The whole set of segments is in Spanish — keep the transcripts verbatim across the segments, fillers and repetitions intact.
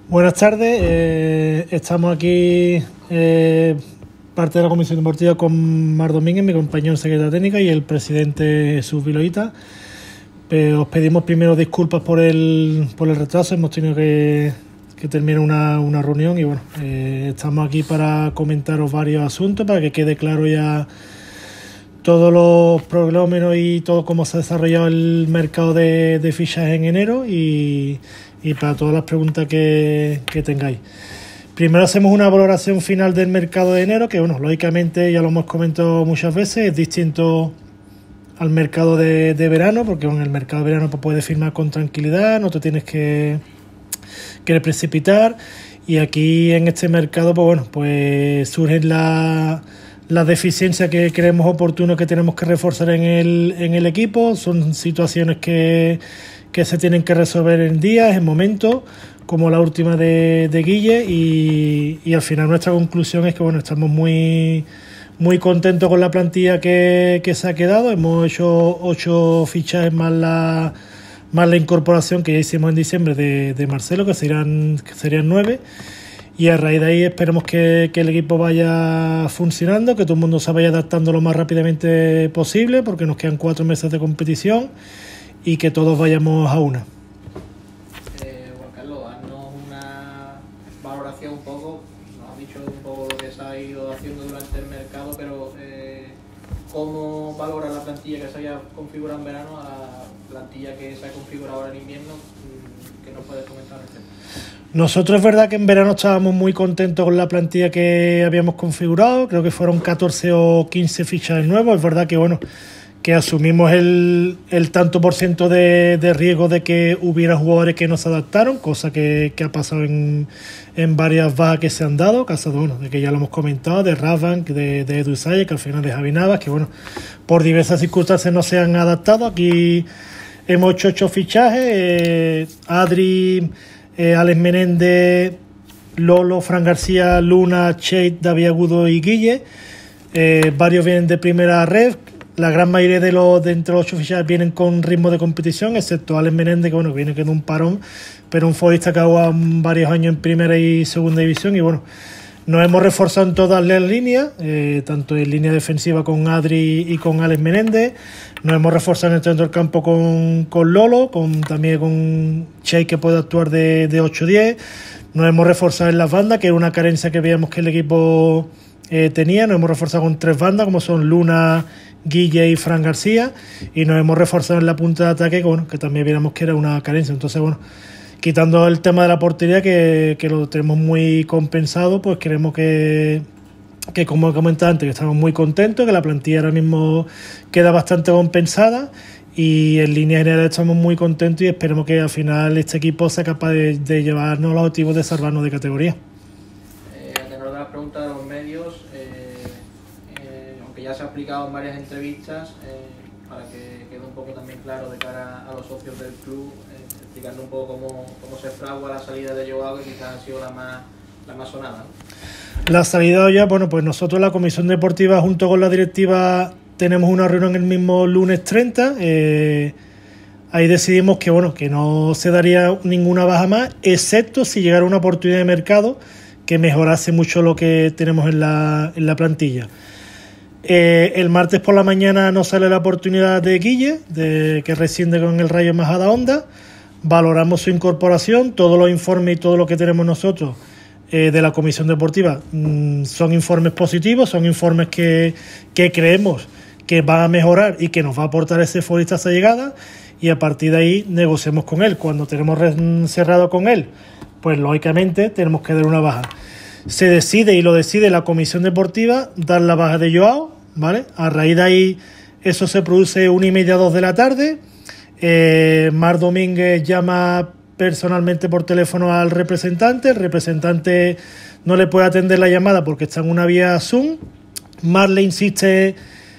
Buenas tardes, eh, estamos aquí, eh, parte de la Comisión Deportiva con Mar Domínguez, mi compañero en Secretaría Técnica, y el presidente Jesús Viloita. Eh, os pedimos primero disculpas por el, por el retraso, hemos tenido que, que terminar una, una reunión y bueno, eh, estamos aquí para comentaros varios asuntos, para que quede claro ya todos los proglómenos y todo cómo se ha desarrollado el mercado de, de fichajes en enero y, y para todas las preguntas que, que tengáis. Primero hacemos una valoración final del mercado de enero, que bueno, lógicamente ya lo hemos comentado muchas veces, es distinto al mercado de, de verano, porque en el mercado de verano pues, puedes firmar con tranquilidad, no te tienes que, que precipitar, y aquí en este mercado pues bueno, pues surgen la las deficiencias que creemos oportunas que tenemos que reforzar en el, en el equipo. Son situaciones que, que se tienen que resolver en días, en momentos, como la última de, de Guille, y, y al final nuestra conclusión es que bueno, estamos muy, muy contentos con la plantilla que, que se ha quedado. Hemos hecho ocho fichajes más la, más la incorporación que ya hicimos en diciembre de, de Marcelo, que serían, que serían nueve. Y a raíz de ahí esperemos que, que el equipo vaya funcionando, que todo el mundo se vaya adaptando lo más rápidamente posible, porque nos quedan cuatro meses de competición y que todos vayamos a una. Eh, Juan Carlos, haznos una valoración un poco, nos has dicho un poco lo que se ha ido haciendo durante el mercado, pero eh, ¿cómo valora la plantilla que se haya configurado en verano a la plantilla que se ha configurado ahora en invierno? ¿Qué nos puedes comentar? Nosotros es verdad que en verano estábamos muy contentos con la plantilla que habíamos configurado, creo que fueron catorce o quince fichajes nuevos. Es verdad que bueno, que asumimos el, el tanto por ciento de, de riesgo de que hubiera jugadores que no se adaptaron, cosa que, que ha pasado en, en varias bajas que se han dado, caso de, bueno, de que ya lo hemos comentado, de Ravank, de, de Edu Salle, que al final de Javi Navas, que bueno, por diversas circunstancias no se han adaptado. Aquí hemos hecho ocho fichajes, eh, Adri, Eh, Alex Menéndez, Lolo, Fran García, Luna, Cheit, David Agudo y Guille. Eh, varios vienen de primera red. La gran mayoría de los de entre los ocho fichajes vienen con ritmo de competición, excepto Alex Menéndez, que bueno, viene con un parón, pero un futbolista que ha jugado varios años en primera y segunda división. Y bueno, nos hemos reforzado en todas las líneas, eh, tanto en línea defensiva con Adri y con Alex Menéndez. Nos hemos reforzado en el centro del campo con, con Lolo, con, también con Che, que puede actuar de, de ocho diez. Nos hemos reforzado en las bandas, que era una carencia que veíamos que el equipo eh, tenía. Nos hemos reforzado con tres bandas, como son Luna, Guille y Fran García. Y nos hemos reforzado en la punta de ataque, que, bueno, que también veíamos que era una carencia. Entonces, bueno, quitando el tema de la portería, que, que lo tenemos muy compensado, pues creemos que, que como he comentado antes, que estamos muy contentos, que la plantilla ahora mismo queda bastante compensada y en línea general estamos muy contentos y esperemos que al final este equipo sea capaz de, de llevarnos los objetivos de salvarnos de categoría. Eh, a tenor de las preguntas de los medios, eh, eh, aunque ya se ha explicado en varias entrevistas, eh, para que quede un poco también claro de cara a los socios del club, eh, explicando un poco cómo, cómo se fragua la salida de Joao, que quizás ha sido la más, la más sonada, ¿no? La salida ya, bueno, pues nosotros la Comisión Deportiva junto con la directiva tenemos una reunión el mismo lunes treinta. Eh, ahí decidimos que bueno, que no se daría ninguna baja más, excepto si llegara una oportunidad de mercado que mejorase mucho lo que tenemos en la, en la plantilla. Eh, el martes por la mañana nos sale la oportunidad de Guille, de, que rescinde con el Rayo Majadahonda. Valoramos su incorporación, todos los informes y todo lo que tenemos nosotros eh, de la Comisión Deportiva mmm, son informes positivos, son informes que, que creemos que van a mejorar y que nos va a aportar ese futbolista a esa llegada, y a partir de ahí negociemos con él. Cuando tenemos cerrado con él, pues lógicamente tenemos que dar una baja. Se decide, y lo decide la Comisión Deportiva, dar la baja de Joao, ¿vale? A raíz de ahí eso se produce una y media, dos de la tarde. Eh, Mar Domínguez llama personalmente por teléfono al representante. El representante no le puede atender la llamada porque está en una vía Zoom. Mar le insiste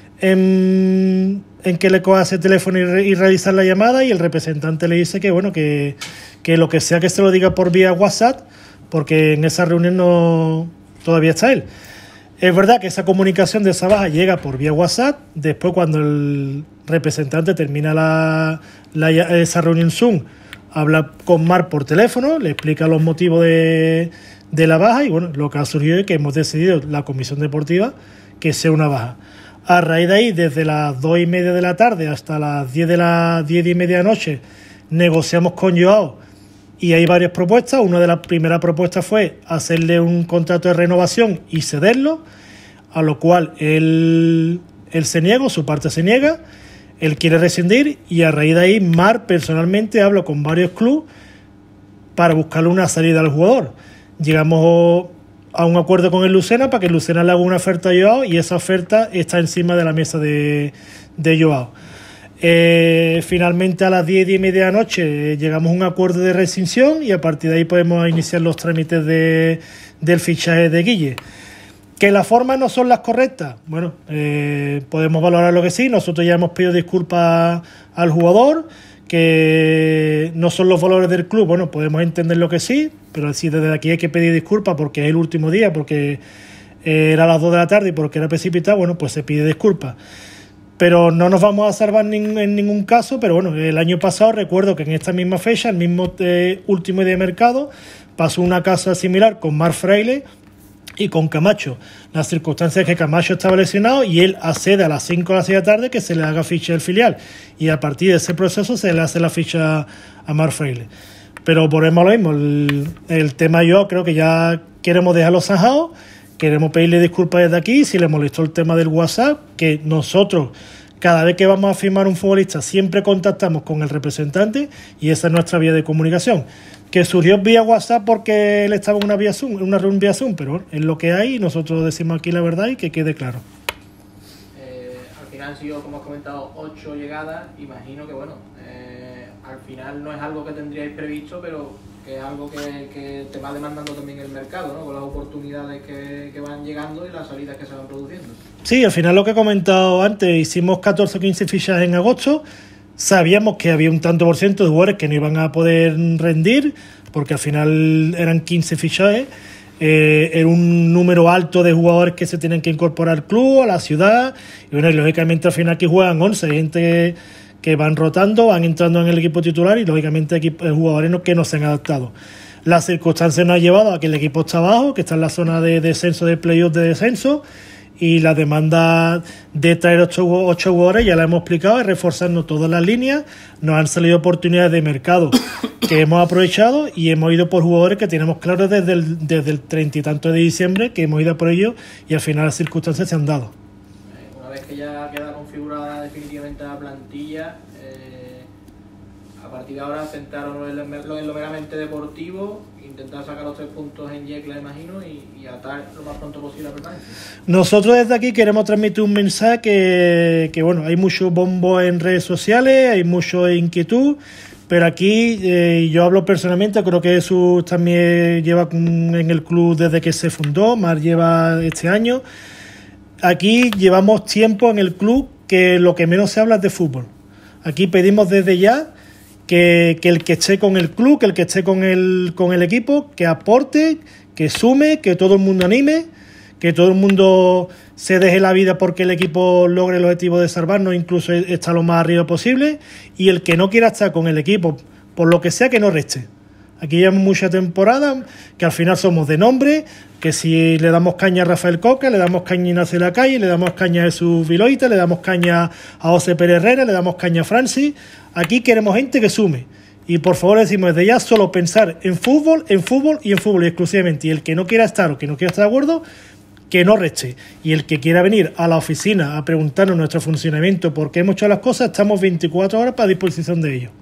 en, en que le coja ese teléfono y, re, y realizar la llamada, y el representante le dice que bueno, que, que lo que sea que se lo diga por vía WhatsApp, porque en esa reunión no todavía está él. Es verdad que esa comunicación de esa baja llega por vía WhatsApp. Después, cuando el representante termina la, la, esa reunión Zoom, habla con Marc por teléfono, le explica los motivos de, de la baja y bueno, lo que ha surgido es que hemos decidido la comisión deportiva que sea una baja. A raíz de ahí, desde las dos y media de la tarde hasta las diez de la diez y media de la noche, negociamos con Joao y hay varias propuestas. Una de las primeras propuestas fue hacerle un contrato de renovación y cederlo, a lo cual él, él se niega, su parte se niega, él quiere rescindir y a raíz de ahí Marc personalmente habla con varios clubes para buscarle una salida al jugador. Llegamos a un acuerdo con el Lucena para que el Lucena le haga una oferta a Joao y esa oferta está encima de la mesa de, de Joao. Eh, finalmente a las diez y media de la noche eh, llegamos a un acuerdo de rescisión y a partir de ahí podemos iniciar los trámites de, del fichaje de Guille. ¿Que las formas no son las correctas? Bueno, eh, podemos valorar lo que sí. Nosotros ya hemos pedido disculpas al jugador, que no son los valores del club. Bueno, podemos entender lo que sí, pero si desde aquí hay que pedir disculpas porque es el último día, porque era a las dos de la tarde y porque era precipitado, bueno, pues se pide disculpas. Pero no nos vamos a salvar en ningún caso. Pero bueno, el año pasado recuerdo que en esta misma fecha, el mismo eh, último día de mercado, pasó una cosa similar con Marc Fraile y con Camacho. Las circunstancias es que Camacho estaba lesionado y él accede a las cinco de la seis de la tarde que se le haga ficha del filial. Y a partir de ese proceso se le hace la ficha a Marc Fraile. Pero volvemos a lo mismo. El, el tema yo creo que ya queremos dejarlo zanjado. Queremos pedirle disculpas desde aquí si le molestó el tema del WhatsApp, que nosotros cada vez que vamos a firmar un futbolista siempre contactamos con el representante y esa es nuestra vía de comunicación. Que surgió vía WhatsApp porque él estaba en una vía Zoom, en una reunión vía Zoom, pero es lo que hay y nosotros decimos aquí la verdad y que quede claro. Eh, al final han sido, como has comentado, ocho llegadas. Imagino que, bueno, eh, al final no es algo que tendríais previsto, pero que es algo que, que te va demandando también el mercado, ¿no? Con las oportunidades que, que van llegando y las salidas que se van produciendo. Sí, al final lo que he comentado antes, hicimos catorce o quince fichas en agosto. Sabíamos que había un tanto por ciento de jugadores que no iban a poder rendir, porque al final eran quince fichajes. Eh, era un número alto de jugadores que se tienen que incorporar al club, a la ciudad. Y bueno, y lógicamente al final aquí juegan once, hay gente que van rotando, van entrando en el equipo titular y lógicamente hay jugadores que no se han adaptado. Las circunstancias nos han llevado a que el equipo está abajo, que está en la zona de descenso, de playoff de descenso, y la demanda de traer ocho, ocho jugadores, ya la hemos explicado, es reforzarnos todas las líneas. Nos han salido oportunidades de mercado que hemos aprovechado y hemos ido por jugadores que tenemos claros desde el, desde el treinta y tanto de diciembre, que hemos ido por ellos y al final las circunstancias se han dado. Una vez que ya queda configurada definitivamente la plantilla, eh, a partir de ahora centraros en lo, en lo meramente deportivo, intentar sacar los tres puntos en Yecla, imagino, y, y atar lo más pronto posible la permanencia. Nosotros desde aquí queremos transmitir un mensaje que, que bueno, hay mucho bombo en redes sociales, hay mucha inquietud, pero aquí eh, yo hablo personalmente, creo que Jesús también lleva en el club desde que se fundó, Mar lleva este año. Aquí llevamos tiempo en el club que lo que menos se habla es de fútbol. Aquí pedimos desde ya que, que el que esté con el club, que el que esté con el, con el equipo, que aporte, que sume, que todo el mundo anime, que todo el mundo se deje la vida porque el equipo logre el objetivo de salvarnos, incluso estar lo más arriba posible, y el que no quiera estar con el equipo, por lo que sea, que no reste. Aquí llevamos mucha temporada, que al final somos de nombre, que si le damos caña a Rafael Coca, le damos caña a Ignacio Lacalle, le damos caña a Jesús Viloita, le damos caña a José Pérez Herrera, le damos caña a Francis. Aquí queremos gente que sume. Y por favor decimos desde ya solo pensar en fútbol, en fútbol y en fútbol y exclusivamente. Y el que no quiera estar o que no quiera estar de acuerdo, que no reste. Y el que quiera venir a la oficina a preguntarnos nuestro funcionamiento, por qué hemos hecho las cosas, estamos veinticuatro horas para disposición de ello.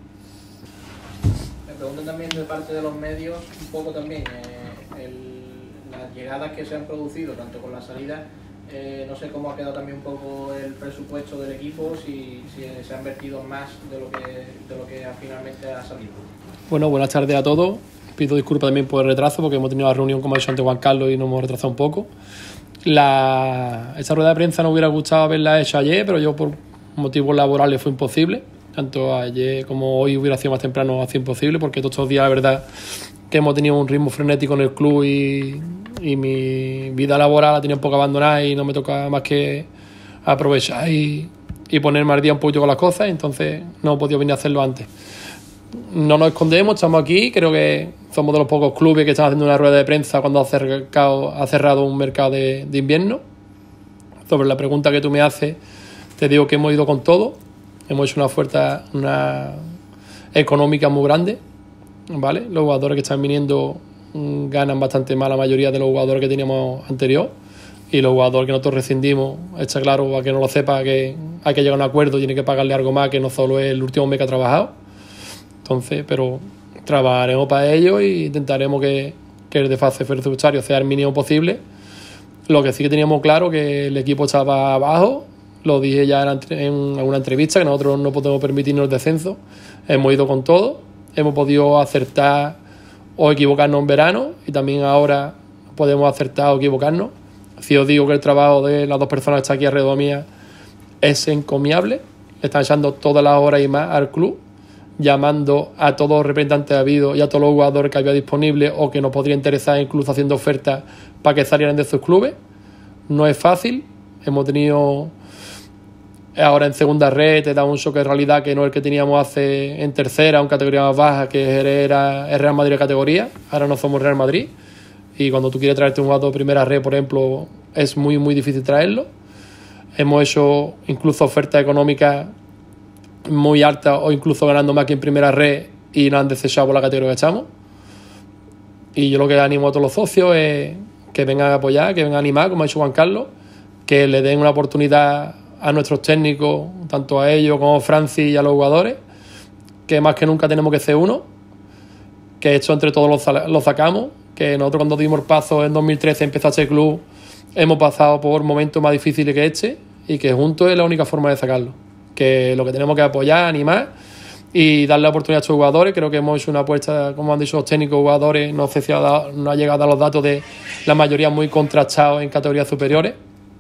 También de parte de los medios, un poco también eh, el, las llegadas que se han producido, tanto con la salida, eh, no sé cómo ha quedado también un poco el presupuesto del equipo, si, si se han vertido más de lo que de lo que finalmente ha salido. Bueno, buenas tardes a todos. Pido disculpas también por el retraso, porque hemos tenido la reunión, como ha dicho antes Juan Carlos, y nos hemos retrasado un poco. La, esa rueda de prensa no hubiera gustado haberla hecho ayer, pero yo por motivos laborales fue imposible. Tanto ayer como hoy hubiera sido más temprano, ha sido imposible, porque todos estos días la verdad que hemos tenido un ritmo frenético en el club y, y mi vida laboral la tenía un poco abandonada y no me toca más que aprovechar y, y ponerme al día un poquito con las cosas, entonces no he podido venir a hacerlo antes. no nos escondemos, estamos aquí. Creo que somos de los pocos clubes que están haciendo una rueda de prensa cuando ha cerrado, ha cerrado un mercado de, de invierno. Sobre la pregunta que tú me haces, te digo que hemos ido con todo. Hemos hecho una oferta una económica muy grande, ¿vale? Los jugadores que están viniendo ganan bastante más la mayoría de los jugadores que teníamos anterior, y los jugadores que nosotros rescindimos, está claro, para que no lo sepa, que hay que llegar a un acuerdo, tiene que pagarle algo más, que no solo es el último mes que ha trabajado. Entonces, pero trabajaremos para ello e intentaremos que, que el desfase presupuestario sea el mínimo posible. Lo que sí que teníamos claro que el equipo estaba abajo, lo dije ya en una entrevista, que nosotros no podemos permitirnos el descenso. Hemos ido con todo, hemos podido acertar o equivocarnos en verano, y también ahora podemos acertar o equivocarnos. Si os digo que el trabajo de las dos personas que están aquí alrededor mía es encomiable, están echando todas las horas y más al club, llamando a todos los representantes habidos y a todos los jugadores que había disponibles o que nos podría interesar, incluso haciendo ofertas para que salieran de sus clubes. No es fácil. Hemos tenido ahora en segunda red, te da un choque de realidad que no es el que teníamos hace en tercera, en categoría más baja, que era el Real Madrid de categoría. Ahora no somos Real Madrid, y cuando tú quieres traerte un jugador de primera red, por ejemplo, es muy muy difícil traerlo. Hemos hecho incluso ofertas económicas muy altas o incluso ganando más que en primera red, y nos han desechado por la categoría que estamos. Y yo lo que animo a todos los socios es que vengan a apoyar, que vengan a animar, como ha dicho Juan Carlos, que le den una oportunidad a nuestros técnicos, tanto a ellos como a Francis y a los jugadores, que más que nunca tenemos que ser uno, que esto entre todos lo, lo sacamos, que nosotros cuando dimos el paso en dos mil trece empezó este club, hemos pasado por momentos más difíciles que este, y que juntos es la única forma de sacarlo. Que lo que tenemos que apoyar, animar y darle la oportunidad a estos jugadores. Creo que hemos hecho una apuesta, como han dicho los técnicos, jugadores, no sé si ha dado, no ha llegado a dar los datos de la mayoría muy contrastados en categorías superiores,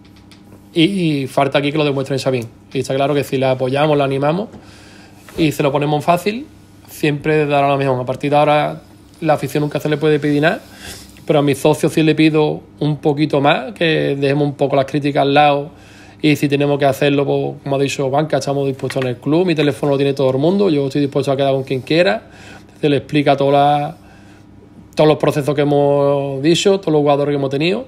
y, y falta aquí que lo demuestren Sabín. Y está claro que si la apoyamos, la animamos y se lo ponemos fácil, siempre dará la mejor. A partir de ahora la afición nunca se le puede pedir nada, pero a mis socios sí le pido un poquito más, que dejemos un poco las críticas al lado. Y si tenemos que hacerlo, pues, como ha dicho Banca, estamos dispuestos en el club. Mi teléfono lo tiene todo el mundo. Yo estoy dispuesto a quedar con quien quiera. Se le explica toda la, todos los procesos que hemos dicho, todos los jugadores que hemos tenido.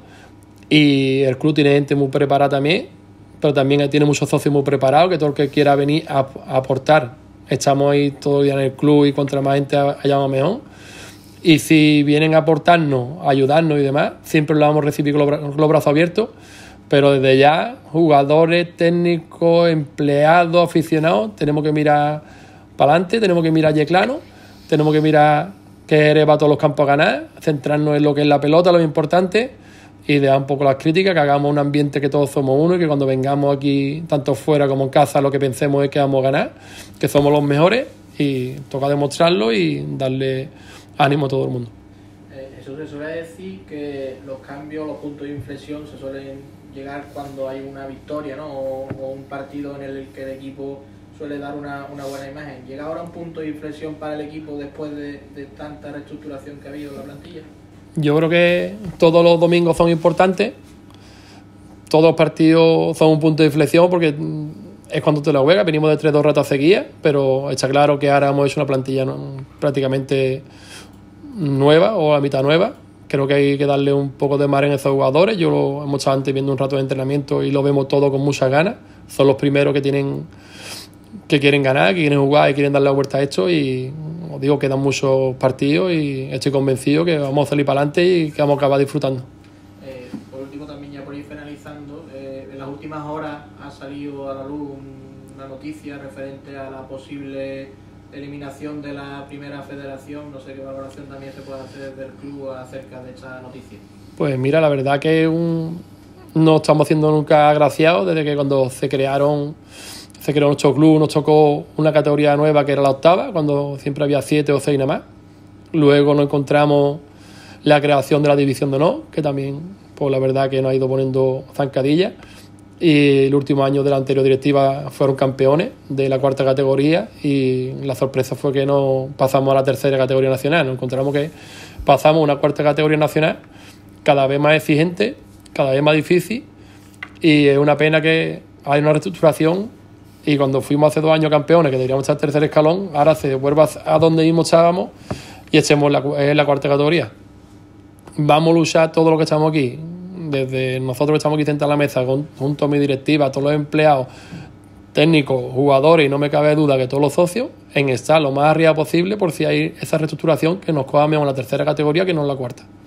Y el club tiene gente muy preparada también, pero también tiene muchos socios muy preparados, que todo el que quiera venir a, a aportar. Estamos ahí todo el día en el club, y contra más gente haya más mejor. Y si vienen a aportarnos, a ayudarnos y demás, siempre lo vamos a recibir con los, con los brazos abiertos. Pero desde ya, jugadores, técnicos, empleados, aficionados, tenemos que mirar para adelante, tenemos que mirar a Yeclano, tenemos que mirar que Jerez va a todos los campos a ganar, centrarnos en lo que es la pelota, lo importante, y dejar un poco las críticas, que hagamos un ambiente que todos somos uno, y que cuando vengamos aquí, tanto fuera como en casa, lo que pensemos es que vamos a ganar, que somos los mejores, y toca demostrarlo y darle ánimo a todo el mundo. Eh, eso se suele decir que los cambios, los puntos de inflexión se suelen llegar cuando hay una victoria, ¿no? O, o un partido en el que el equipo suele dar una, una buena imagen. ¿Llega ahora un punto de inflexión para el equipo después de, de tanta reestructuración que ha habido en la plantilla? Yo creo que todos los domingos son importantes, todos los partidos son un punto de inflexión, porque es cuando te la juegas. Venimos de tres dos ratos seguidas, pero está claro que ahora hemos hecho una plantilla, ¿no?, prácticamente nueva, o a mitad nueva. Creo que hay que darle un poco de mar en esos jugadores. Yo lo hemos estado antes viendo un rato de entrenamiento y lo vemos todo con muchas ganas. Son los primeros que tienen que quieren ganar, que quieren jugar y quieren darle la vuelta a esto. Y os digo, quedan muchos partidos y estoy convencido que vamos a salir para adelante y que vamos a acabar disfrutando. Eh, por último, también ya por ir finalizando, eh, en las últimas horas ha salido a la luz una noticia referente a la posible eliminación de la primera federación. No sé qué valoración también se puede hacer del club acerca de esta noticia. Pues mira, la verdad que un... no estamos siendo nunca agraciados. Desde que cuando se crearon se creó nuestro club, nos tocó una categoría nueva que era la octava, cuando siempre había siete o seis nada más. Luego nos encontramos la creación de la división de honor, que también, pues la verdad que nos ha ido poniendo zancadillas. Y el último año de la anterior directiva fueron campeones de la cuarta categoría, y la sorpresa fue que no pasamos a la tercera categoría nacional. Nos encontramos que pasamos a una cuarta categoría nacional cada vez más exigente, cada vez más difícil, y es una pena que hay una reestructuración y cuando fuimos hace dos años campeones, que deberíamos estar en tercer escalón, ahora se vuelve a donde mismo estábamos y echemos la, en la cuarta categoría. Vamos a luchar todo lo que estamos aquí, desde nosotros que estamos aquí sentados a la mesa, con, junto a mi directiva, todos los empleados, técnicos, jugadores, y no me cabe duda que todos los socios, en estar lo más arriba posible por si hay esa reestructuración que nos coja mejor en la tercera categoría que no en la cuarta.